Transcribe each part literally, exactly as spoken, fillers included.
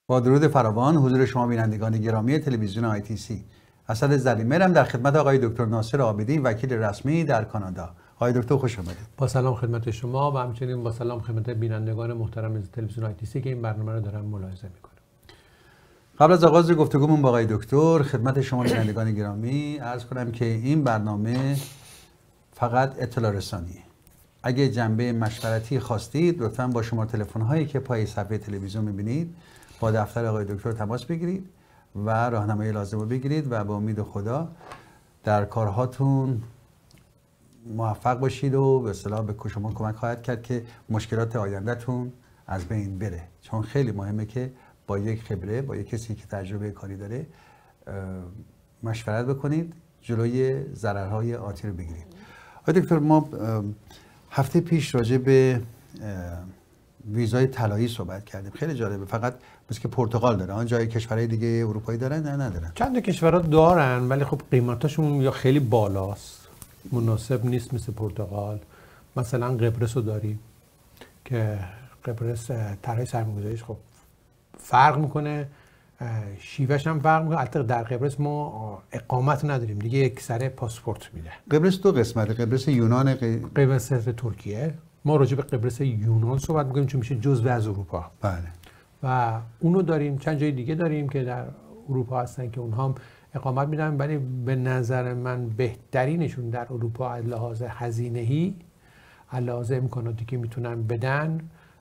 با درود فراوان حضور شما بینندگان گرامی تلویزیون آی تی سی. اسد زلیمرم در خدمت آقای دکتر ناصر عابدی، وکیل رسمی در کانادا. آقای دکتر خوش آمدید. با سلام خدمت شما و همچنین با سلام خدمت بینندگان محترم تلویزیون آی تی سی که این برنامه رو دارن ملاحظه میکنن. قبل از آغاز گفتگومون با آقای دکتر خدمت شما بینندگان گرامی عرض کنم که این برنامه فقط اطلاع رسانیه. اگه جنبه مشورتی خواستید لطفاً با شماره تلفن هایی که پای صفحه تلویزیون میبینید با دفتر آقای دکتر تماس بگیرید و راهنمایی لازم رو بگیرید و با امید خدا در کارهاتون موفق باشید و به اصطلاح به شما کمک خواهد کرد که مشکلات آیندهتون از بین بره، چون خیلی مهمه که با یک خبره، با یک کسی که تجربه کاری داره مشورت بکنید، جلوی ضررهای آتی رو بگیرید. آقای دکتر، ما هفته پیش راجع به ویزای طلایی صحبت کردیم. خیلی جالبه. فقط مثل که پرتغال داره، آن جای کشورهای دیگه اروپایی دارن؟ نه ندارن. چند کشورها دارن ولی خب قیمتاشون یا خیلی بالاست، مناسب نیست مثل پرتغال. مثلا قبرس رو داریم که قبرس طرح سرمایه‌گذاریش خب فرق میکنه، شیوهش هم فرق میکنه. البته در قبرس ما اقامت نداریم دیگه، یک سره پاسپورت میده. قبرس دو قسمته، قبرس یونان، قی... قبرس ترکیه. ما راجع به قبرس یونان صحبت میکنیم چون میشه جزء از اروپا. بله. و اونو داریم. چند جای دیگه داریم که در اروپا هستن که اونها هم اقامت میدن، ولی به نظر من بهترینشون در اروپا از لحاظ هزینه‌ای، از لحاظ امکاناتی که میتونن بدن،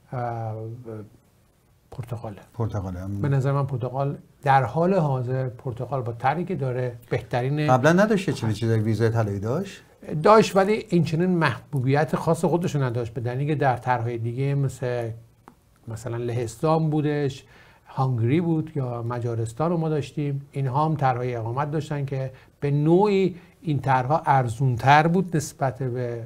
پرتغاله. پرتغاله. به نظر من پرتغال در حال حاضر، پرتغال با طرحی که داره بهترین. قبلا نداشته چه چیزای ویزای طلایی داشت؟ داشت ولی این چنین محبوبیت خاص خودش نداشت، به دلیلی که در طرح‌های دیگه مثل مثلا لهستان بودش، هنگری بود یا مجارستان رو ما داشتیم. اینها هم طرح‌های اقامت داشتن که به نوعی این طرح‌ها ارزون‌تر بود نسبت به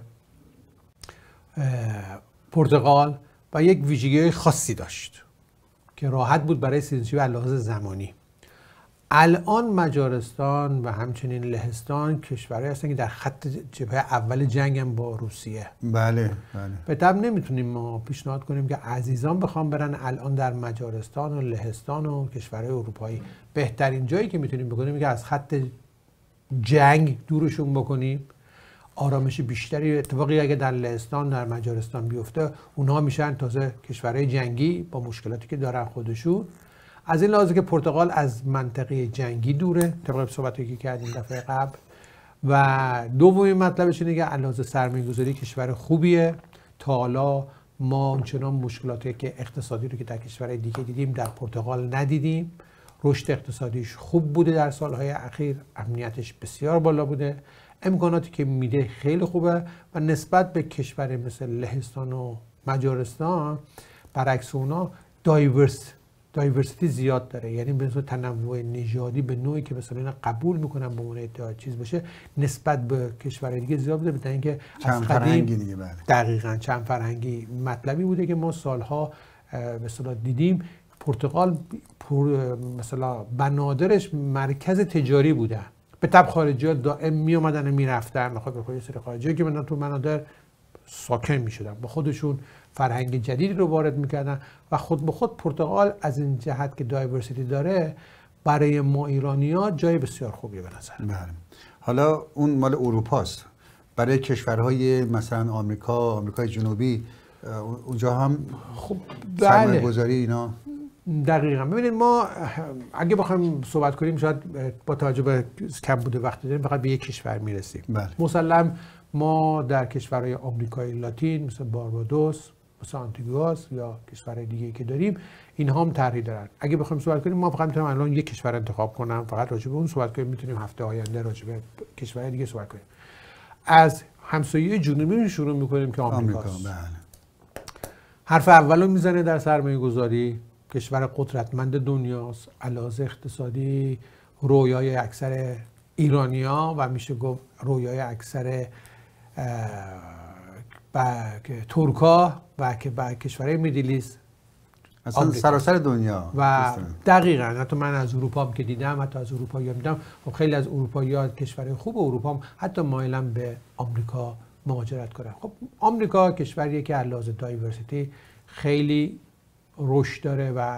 پرتغال و یک ویژگی خاصی داشت که راحت بود برای سیزنشی و لحاظ زمانی. الان مجارستان و همچنین لهستان کشورهایی هستن که در خط جبهه اول جنگ هم با روسیه. بله بله. به طب نمیتونیم ما پیشنهاد کنیم که عزیزان بخوام برن الان در مجارستان و لهستان و کشورهای اروپایی. بهترین جایی که میتونیم بکنیم که از خط جنگ دورشون بکنیم، آرامش بیشتری. اتفاقی اگه در لهستان در مجارستان بیفته، اونها میشن تازه کشورهای جنگی با مشکلاتی که دارن خودشون. از این لحاظه که پرتغال از منطقه جنگی دوره، طبق صحبتی که کردیم دفعه قبل. و دومین مطلبش اینه که علاوه سرمایه‌گذاری کشور خوبیه. تا حالا ما اونچنان مشکلاتی که اقتصادی رو که در کشورهای دیگه دیدیم در پرتغال ندیدیم. رشد اقتصادیش خوب بوده در سالهای اخیر، امنیتش بسیار بالا بوده، امکاناتی که میده خیلی خوبه و نسبت به کشور مثل لهستان و مجارستان برعکس اونا دایورس دایورسیتی زیاد داره، یعنی به نسبت تنوع نژادی به نوعی که مثلا اینا قبول میکنن به عنوان چیز باشه نسبت به کشورهای دیگه زیاد بوده، بدون اینکه چند فرهنگی دیگه. بله دقیقاً چند فرهنگی مطلبی بوده که ما سالها مثلا دیدیم. پرتغال مثلا بنادرش مرکز تجاری بوده، به طب خارجی‌ها دائم می اومدن و میرفتن، بخاطر به خود سری خارجی‌ها که من تو بنادر ساکن میشدن، با خودشون فرهنگ جدیدی رو وارد میکردن و خود به خود پرتغال از این جهت که دایورسیتی داره برای ما ایرانی‌ها جای بسیار خوبیه به نظر. بله. حالا اون مال اروپاست. برای کشورهای مثلا آمریکا، آمریکای جنوبی، اونجا هم خب سرمایه‌گذاری اینا دقیقاً. ببینید ما اگه بخوایم صحبت کنیم شاید با توجه به کم بوده وقتی داریم فقط به یک کشور میرسیم. بله. مسلم ما در کشورهای آمریکای لاتین مثل باربادوس، مثل آنتیگواس یا کشورهای دیگه که داریم، اینها هم طرحی دارن. اگه بخوایم صحبت کنیم ما فقط میتونیم الان یک کشور انتخاب کنم فقط راجع به اون صحبت کنیم، میتونیم هفته آینده راجع به کشورهای دیگه صحبت کنیم. از همسایه جنوبی شروع میکنیم که آمریکاست. آمریکا. بله. حرف اولو میزنه در سرمایه گذاری، کشور قدرتمند دنیاست، علاوه اقتصادی رویای اکثر ایرانی‌ها و میشه گفت رویای اکثر ترکا و که با کشورهای میدلیست اصلا سراسر دنیا. و دقیقاً حتی من از اروپا هم که دیدم، حتی از اروپایی هم دیدم، خب خیلی از اروپایی‌ها کشورهای خوب اروپا هم حتی مایلن به آمریکا مهاجرت کنن. خب آمریکا کشوریه که علاوه دایورسیتی خیلی رشد داره و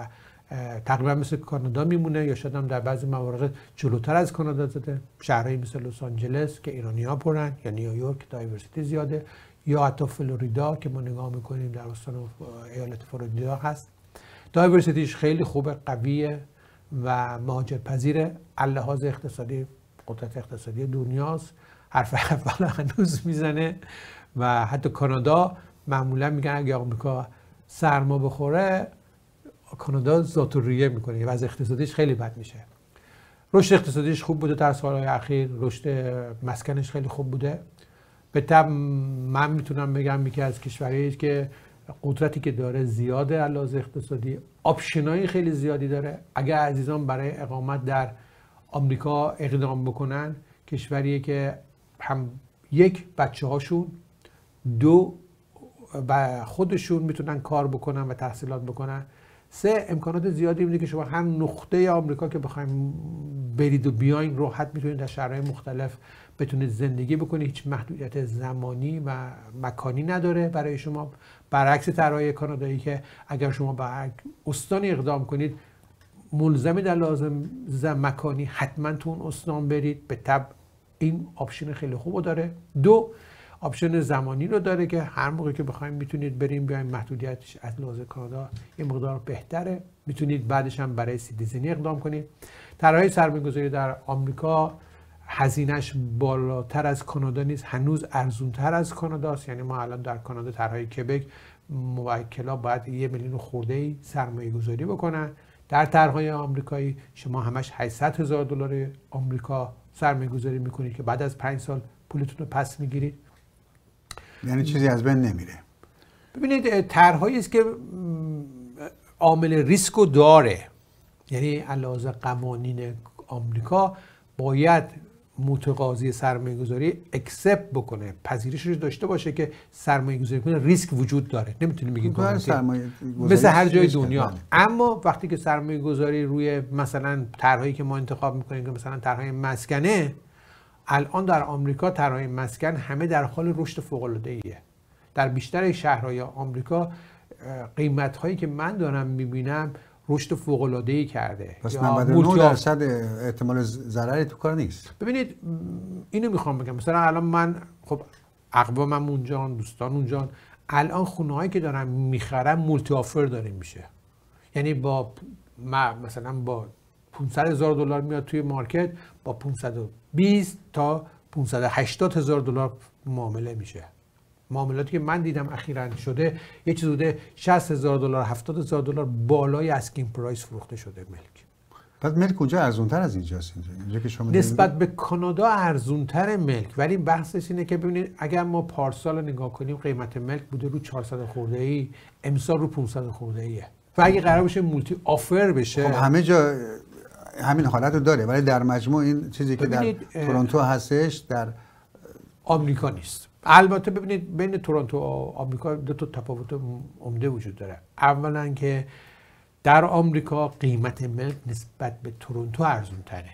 تقریبا مثل کانادا میمونه یا شاید هم در بعضی مواقع جلوتر از کانادا زده. شهرهایی مثل لس آنجلس که ایرانی‌ها پرن، یا نیویورک دایورسیتی زیاده، یا حتی فلوریدا که ما نگاه میکنیم در استان ایالت فلوریدا هست. دایورسیتیش خیلی خوبه، قویه و مهاجرپذیره. لحاظ اقتصادی قدرت اقتصادی دنیاست، حرف اول هنوز میزنه. و حتی کانادا معمولا میگن اگه آمریکا سرما بخوره کانادا ذات‌الریه میکنه، وضع اقتصادیش خیلی بد میشه. رشد اقتصادیش خوب بوده در سالهای اخیر، رشد مسکنش خیلی خوب بوده. به طب من میتونم بگم یکی از کشورهایی که قدرتی که داره زیاده علاوه اقتصادی، آپشنای خیلی زیادی داره. اگر عزیزان برای اقامت در آمریکا اقدام بکنن، کشوریه که هم یک بچه هاشون، دو و خودشون میتونن کار بکنن و تحصیلات بکنن، سه امکانات زیادی میده که شما هر نقطه آمریکا که بخوایم برید و بیاین راحت میتونید در شهرهای مختلف بتونید زندگی بکنید. هیچ محدودیت زمانی و مکانی نداره برای شما، برعکس طرحهای کانادایی که اگر شما به استانی اقدام کنید ملزمی در لازم مکانی حتما تو اون استان برید. به طب این آپشن خیلی خوبو داره. دو آپشن زمانی رو داره که هر موقع که بخوایم میتونید بریم بیایم، محدودیتش از لحاظ کانادا یه مقدار بهتره، میتونید بعدش هم برای سیتیزنی اقدام کنید. طرحهای سرمایه‌گذاری در آمریکا هزینه‌اش بالاتر از کانادا نیست، هنوز ارزونتر از کاناداست. یعنی ما الان در کانادا طرحهای کبک موکلا باید یه میلیون خورده‌ای سرمایه‌گذاری بکنن. در طرحهای آمریکایی شما همش هشتصد هزار دلار آمریکا سرمایه‌گذاری میکنید که بعد از پنج سال پولتون رو پس میگیرید. یعنی چیزی از بین نمیره. ببینید طرحهایی است که عامل ریسکو داره، یعنی علاوه قوانین آمریکا باید متقاضی سرمایه گذاری اکسپت بکنه، پذیرش رو داشته باشه که سرمایه گذاری کنه ریسک وجود داره. نمیتونیم بگیم مثل هر جای دنیا. اما وقتی که سرمایه گذاری روی مثلا طرحهایی که ما انتخاب میکنیم که مثلا طرحهای مسکنه، الان در آمریکا طرحهای مسکن همه در حال رشد فوق العاده ایه. در بیشتر شهرهای آمریکا قیمت هایی که من دارم میبینم رشد فوق العاده ای کرده. پس نود و نه درصد احتمال ضرری تو کار نیست. ببینید اینو میخوام بگم، مثلا الان من خب اقوامم اونجا، دوستان اونجا، الان خونه هایی که دارم میخرم مولتی آفر داره میشه. یعنی با مثلا با پانصد هزار دلار میاد توی مارکت، با پانصد و بیست تا پانصد و هشتاد هزار دلار معامله میشه. معاملاتی که من دیدم اخیراً شده یه چیز بوده شصت هزار دلار هفتاد هزار دلار بالای اسکینگ پرایس فروخته شده ملک. بعد ملک اونجا ارزونتر از اینجاست. اینجا, اینجا که شما نسبت به کانادا ارزونتر ملک، ولی بحثش اینه که ببینید اگر ما پارسال نگاه کنیم قیمت ملک بوده رو چهارصد خورده ای، امسال رو پانصد خورده ایه. و اگه قرار بشه مولتی آفر بشه، خب همه جا همین حالت رو داره، ولی در مجموع این چیزی که در تورنتو هستش در آمریکا نیست. البته ببینید بین تورنتو و آمریکا دو تا تفاوت عمده وجود داره. اولا که در آمریکا قیمت ملک نسبت به تورنتو ارزون تره،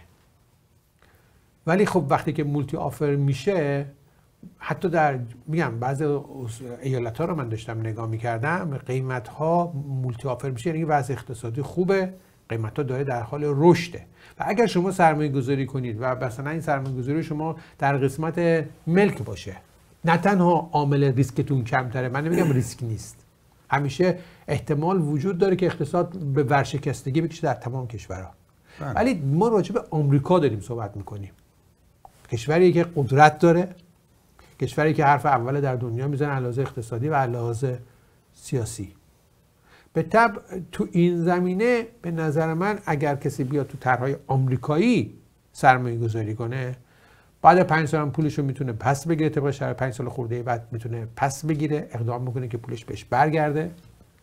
ولی خب وقتی که مولتی آفر میشه، حتی در میگم بعضی ایالت ها رو من داشتم نگاه میکردم، قیمت ها مولتی آفر میشه، یعنی وضع اقتصادی خوبه، قیمت ها داره در حال رشده. و اگر شما سرمایه گذاری کنید و مثلا این سرمایه گذاری شما در قسمت ملک باشه، نه تنها عامل ریسکتون کمتره، من نمیگم ریسک نیست، همیشه احتمال وجود داره که اقتصاد به ورشکستگی بکشه در تمام کشورها. ولی ما راجع به آمریکا داریم صحبت میکنیم، کشوری که قدرت داره، کشوری که حرف اول در دنیا میزنه علاوه اقتصادی و علاوه سیاسی. به طب تو این زمینه به نظر من اگر کسی بیاد تو طرحهای آمریکایی سرمایه گذاری کنه، بعد پنج سال هم پولش رو میتونه پس بگیره، طبق شرایط پنج سال خورده بعد میتونه پس بگیره، اقدام میکنه که پولش بهش برگرده.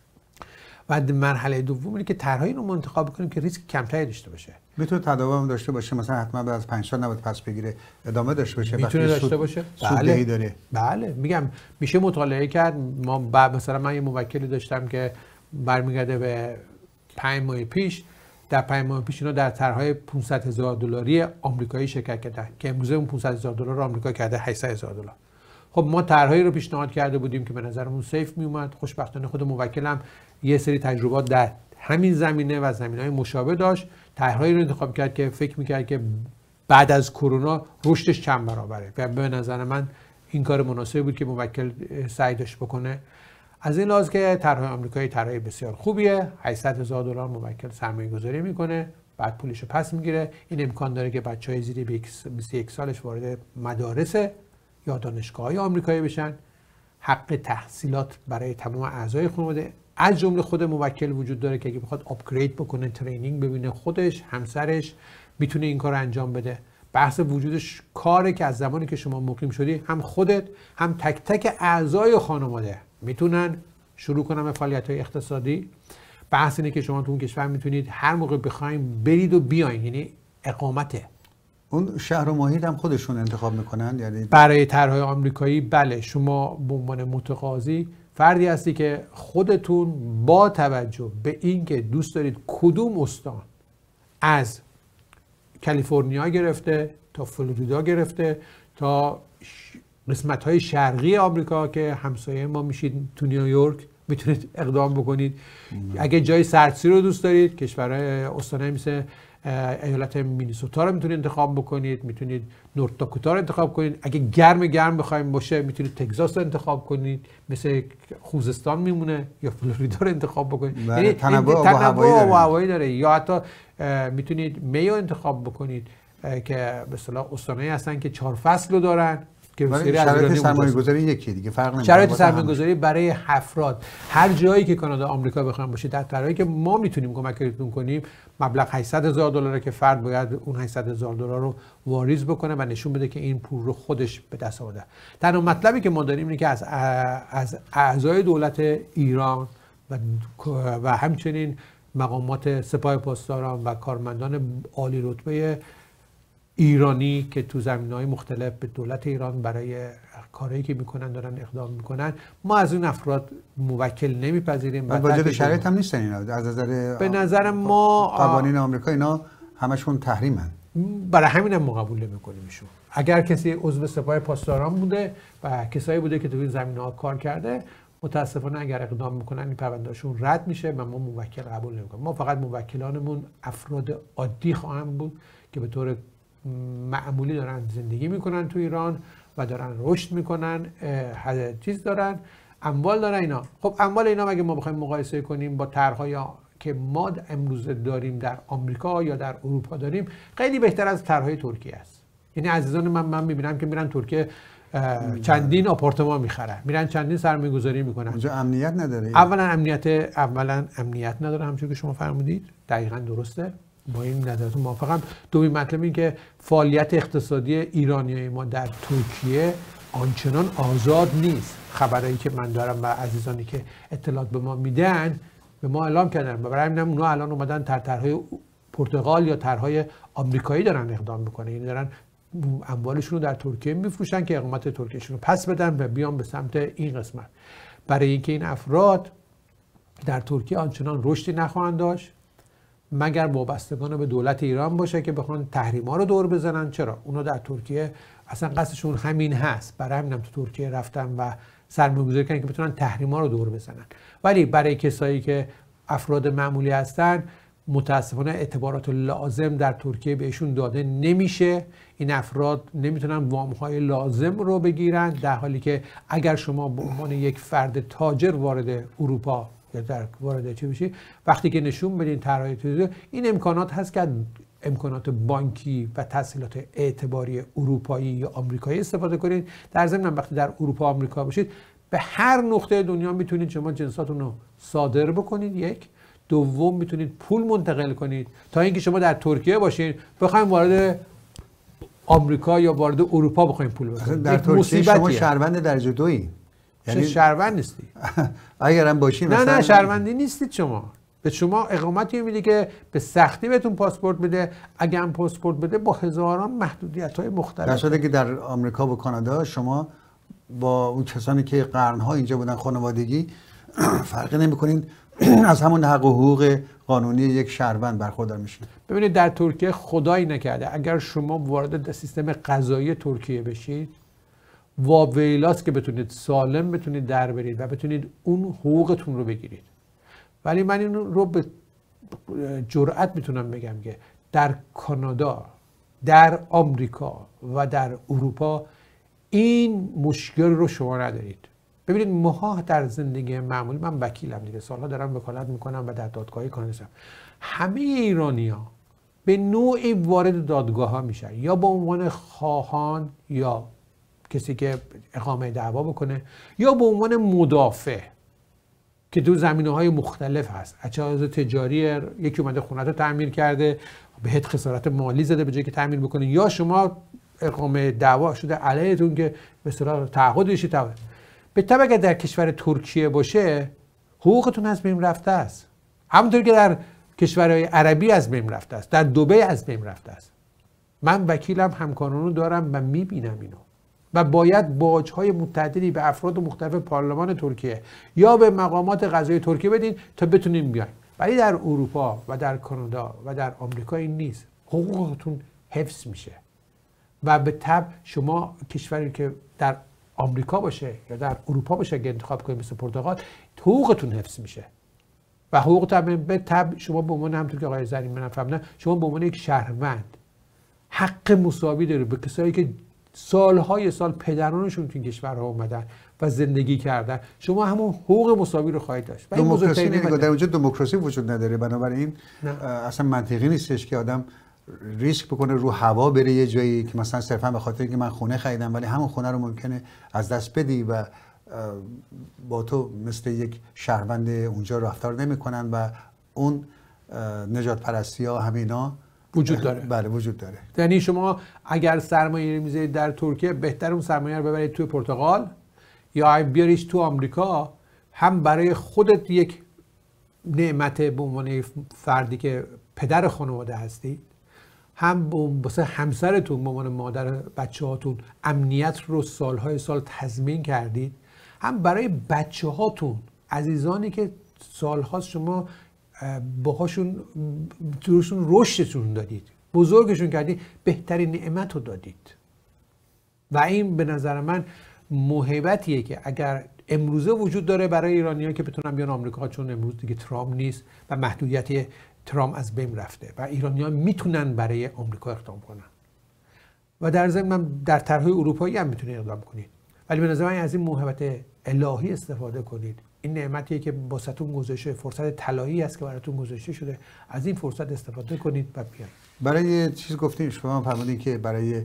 و مرحله دوم اینه که طرحهایی رو انتخاب کنیم که ریسک کمتری داشته باشه. میتونه تداوم داشته باشه، مثلا حتما بعد از پنج سال نباید پس بگیره، ادامه داشته باشه، میتونه داشته باشه. بله داره. بله میگم میشه مطالعه کرد. ما مثلا من یه موکلی داشتم که برمیگرده به پنج ماه پیش، در پنج ماه پیش اینا در طرحهای پانصد هزار دلاری آمریکایی شرکت کردن که امروزه اون پانصد هزار دلار آمریکا کرده هشتصد هزار دلار. خب ما طرحهایی رو پیشنهاد کرده بودیم که به نظرمون سیف می اومد. خوشبختانه خود موکلم یه سری تجربات در همین زمینه و زمینه‌های مشابه داشت، طرحهایی رو انتخاب کرد که فکر می‌کرد که بعد از کرونا رشدش چند برابره و به نظر من این کار مناسبی بود که موکل سعی داشت بکنه. از این لحاظ که طرح آمریکایی طرح بسیار خوبیه، هشتصد هزار دلار موکل سرمایه گذاری میکنه، بعد پولشو پس میگیره. این امکان داره که بچهای زیر بیست و یک سالش وارد مدارس یا دانشگاه‌های آمریکایی بشن، حق تحصیلات برای تمام اعضای خانواده از جمله خود موکل وجود داره که اگه بخواد آپگرید بکنه، ترینینگ ببینه، خودش، همسرش میتونه این کار انجام بده. بحث وجودش کاره که از زمانی که شما مقیم شدی هم خودت هم تک تک اعضای خانواده میتونن شروع کنن به فعالیت‌های اقتصادی. بحث اینه که شما تو اون کشور میتونید هر موقع بخواید برید و بیاین، یعنی اقامته. اون شهر و محیط هم خودشون انتخاب میکنن؟ یعنی برای طرح‌های آمریکایی بله، شما به عنوان متقاضی فردی هستی که خودتون با توجه به اینکه دوست دارید کدوم استان از کالیفرنیا گرفته تا فلوریدا گرفته تا قسمت‌های شرقی آمریکا که همسایه ما میشید تو نیویورک میتونید اقدام بکنید. اگه جای سردسیر رو دوست دارید، کشورهای استانایی مثل ایالت مینیسوتا رو میتونید انتخاب بکنید، میتونید نورت داکوتا رو انتخاب کنید. اگه گرم گرم بخوایم باشه میتونید تگزاس رو انتخاب کنید، مثل خوزستان میمونه، یا فلوریدا رو انتخاب بکنید. یعنی تنوع آب و هوایی داره. یا حتی میتونید میو انتخاب بکنید که به اصطلاح استانایی هستن که چهار فصل رو دارن که شرایط سرمایه‌گذاری یکیه دیگه، فرق نمی‌کنه. شرایط سرمایه‌گذاری برای افراد هر جایی که کانادا آمریکا بخوام باشه، در طرحی که ما میتونیم کمکتون کنیم، مبلغ هشتصد هزار دلاره که فرد باید اون هشتصد هزار دلار رو واریز بکنه و نشون بده که این پول رو خودش به دست آورده. تنها مطلبی که ما داریم اینه که از از اعضای دولت ایران و و همچنین مقامات سپاه پاسداران و کارمندان عالی رتبه ایرانی که تو زمینه‌های مختلف به دولت ایران برای کارهایی که میکنن دارن اقدام میکنن، ما از این افراد موکل نمیپذیریم. واجد شرایط هم نیستن اینا از نظر به نظر ما قوانین آمریکا اینا همشون تحریمن. برای همین هم ما قبول نمیکنیم ایشون. اگر کسی عضو سپاه پاسداران بوده و کسایی بوده که تو این زمینه‌ها کار کرده، متاسفانه اگر اقدام میکنن این پروندهشون رد میشه و ما موکل قبول نمیکنیم. ما فقط موکلانمون افراد عادی خواهند بود که به طور معمولی دارن زندگی میکنن تو ایران و دارن رشد میکنن، چیز دارن، اموال دارن اینا. خب اموال اینا مگه ما بخوایم مقایسه کنیم با طرح‌های که ما امروز داریم در آمریکا یا در اروپا داریم، خیلی بهتر از طرح‌های ترکیه است. یعنی عزیزان من من میبینم که میرن ترکیه چندین آپارتمان میخرن، میرن چندین سرمایه‌گذاری میکنن. اونجا امنیت نداره. اولا امنیت اولا امنیت نداره، همونجوری که شما فرمودید، دقیقاً درسته. با این نظرتون موافقم. دومین مطلب این که فعالیت اقتصادی ایرانیای ما در ترکیه آنچنان آزاد نیست. خبرایی که من دارم و عزیزانی که اطلاعات به ما میدن به ما اعلام کردن و برای همینم اونا الان اومدن در طرح‌های پرتغال یا طرح‌های آمریکایی دارن اقدام میکنن، یعنی دارن اموالشون رو در ترکیه میفروشن که اقامت ترکیهشون رو پس بدن و بیان به سمت این قسمت. برای اینکه این افراد در ترکیه آنچنان رشدی نخواهند داشت مگر وابستگان به دولت ایران باشه که بخوان تحریما رو دور بزنن. چرا؟ اونا در ترکیه اصلا قصدشون همین هست، برای همینم تو ترکیه رفتن و سرمایه‌گذاری کردن که بتونن تحریما رو دور بزنن. ولی برای کسایی که افراد معمولی هستن متاسفانه اعتبارات لازم در ترکیه بهشون داده نمیشه. این افراد نمیتونن وام‌های لازم رو بگیرن، در حالی که اگر شما به عنوان یک فرد تاجر وارد اروپا یا در وارد چی بشی، وقتی که نشون بدین طرح‌های این امکانات هست که امکانات بانکی و تسهیلات اعتباری اروپایی یا آمریکایی استفاده کنید. در ضمن وقتی در اروپا آمریکا باشید به هر نقطه دنیا میتونید شما جنساتون رو صادر بکنید. یک دوم میتونید پول منتقل کنید تا اینکه شما در ترکیه باشین بخواید وارد آمریکا یا وارد اروپا بخواید پول بکنید. در ترکیه شما شهروند درجه دویی، یعنی شهروند نیستی. اگرم باشین نه نه شهروندی نیستید. شما به شما اقامتی میده که به سختی بهتون پاسپورت بده، اگه هم پاسپورت بده با هزاران محدودیت‌های مختلف. در صورتی که در آمریکا و کانادا شما با اون کسانی که قرن‌ها اینجا بودن خانوادگی فرقی نمی‌کنین، از همون حق و حقوق قانونی یک شهروند برخوردار میشین. ببینید در ترکیه خدایی نکرده اگر شما وارد سیستم قضایی ترکیه بشید واویلاست که بتونید سالم بتونید در برید و بتونید اون حقوقتون رو بگیرید. ولی من این رو به جرأت میتونم بگم که در کانادا، در آمریکا و در اروپا این مشکل رو شما ندارید. ببینید ماها در زندگی معمولی، من وکیلم دیگه، سالها دارم وکالت میکنم و در دادگاهی کانادا هستم، همه ایرانی‌ها به نوعی وارد دادگاه ها میشن، یا به عنوان خواهان یا کسی که اقامه دعوا بکنه، یا به عنوان مدافع که تو زمینه‌های مختلف هست. اجاز تجاری، یکی اومده خونه‌تو تعمیر کرده بهت خسارت مالی زده به جای که تعمیر بکنه، یا شما اقامه دعوا شده علیهتون که به اصطلاح تعهد بشید. به طبع اگر در کشور ترکیه باشه حقوقتون از بین رفته است، همونطور که در کشورهای عربی از بین رفته است، در دبی از بین رفته است. من وکیلم، همکارانو دارم و میبینم اینو و باید باج‌های متعددی به افراد مختلف پارلمان ترکیه یا به مقامات قضایی ترکیه بدین تا بتونین بیاین. ولی در اروپا و در کانادا و در آمریکا این نیست. حقوقتون حفظ میشه و به طبع شما کشوری که در آمریکا باشه یا در اروپا باشه اگه انتخاب کنید مثل پرتغال، حقوقتون حفظ میشه و حقوقتون به طبع شما به عنوان، همونطور که آقای زرین منم فهمیدن، شما به عنوان یک شهروند حق مساوی دارید به کسایی که سالهای سال پدرانشون تو این کشورها اومدن و زندگی کردن. شما همون حقوق مساوی رو خواهید داشت. دموکراسی در اونجا دموکراسی وجود نداره، بنابراین اصلا منطقی نیستش که آدم ریسک بکنه رو هوا بره یه جایی که مثلا صرفا به خاطر اینکه من خونه خریدم ولی همون خونه رو ممکنه از دست بدی و با تو مثل یک شهروند اونجا رفتار نمیکنن و اون نجات پرستی ها همینا وجود داره. بله وجود داره. یعنی شما اگر سرمایه میذارید در ترکیه، بهتر اون سرمایه رو ببرید توی پرتغال یا بیاریش تو آمریکا، هم برای خودت یک نعمت به عنوان فردی که پدر خانواده هستی، هم واسه همسرتون به عنوان مادر بچه‌هاتون امنیت رو سالهای سال تضمین کردید، هم برای بچه‌هاتون، عزیزانی که سالهاست شما باهاشون درشون رشدشون دادید، بزرگشون کردید، بهترین نعمت رو دادید. و این به نظر من موهبتیه که اگر امروزه وجود داره برای ایرانیان که بتونن بیان آمریکا، چون امروز دیگه ترامپ نیست و محدودیت ترامپ از بین رفته و ایرانیان میتونن برای آمریکا اقدام کنن و در ضمن من در طرح‌های اروپایی هم میتونید اقدام کنید. ولی به نظر من از این موهبت الهی استفاده کنید. این نعمتیه که واسهتون گذاشته، فرصت طلایی است که براتون گذاشته شده، از این فرصت استفاده کنید و بیاید. برای چیز گفتیم شما فرمودین که برای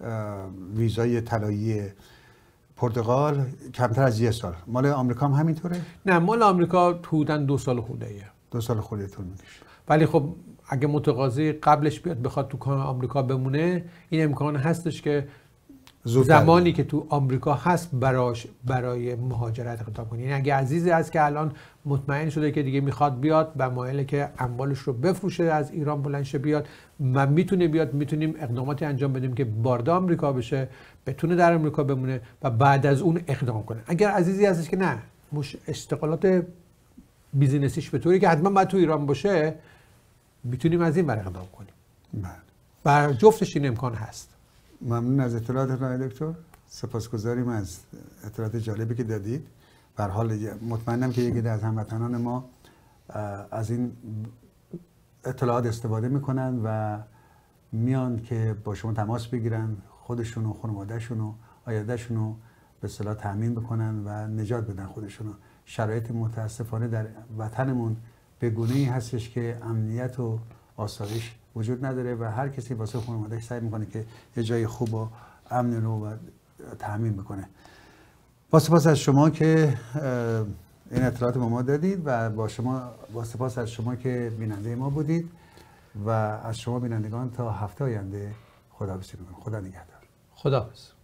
ویزای طلایی پرتغال کمتر از یک سال، مال آمریکا هم همینطوره؟ نه، مال آمریکا حدوداً دو سال خورده‌ایه. دو سال خورده طول میکشه. ولی خب اگه متقاضی قبلش بیاد بخواد تو آمریکا بمونه، این امکان هستش که زمانی که تو آمریکا هست براش برای مهاجرت اقدام کنه. یعنی اگه عزیزی هست که الان مطمئن شده که دیگه میخواد بیاد و مایله که اموالش رو بفروشه از ایران بلند شه بیاد و میتونه بیاد، میتونیم اقداماتی انجام بدیم که وارد آمریکا بشه، بتونه در آمریکا بمونه و بعد از اون اقدام کنه. اگر عزیزی هستش که نه، مش اشتغالات بیزینسیش به طوری که حتما باید تو ایران باشه، میتونیم از این بر اقدام کنیم. بله. و جفتش این امکان هست. ممنون از اطلاعات آقای دکتر. سپاسگزاریم از اطلاعات جالبی که دادید. به هر حال مطمئنم که یکی از هموطنان ما از این اطلاعات استفاده میکنن و میان که با شما تماس بگیرن، خودشون و خانواده‌شون و آینده‌شون رو به اصطلاح تامین بکنن و نجات بدن خودشون. شرایط متاسفانه در وطنمون به گونه‌ای هستش که امنیت و آسایش وجود نداره و هر کسی واسه خانواده‌اش سعی میکنه که یه جای خوب و امن رو و تامین بکنه. با سپاس از شما که این اطلاعات به ما دادید و با شما با سپاس از شما که بیننده ما بودید و از شما بینندگان تا هفته آینده خداحافظی می‌کنم. خدا نگهدار. خداحافظ.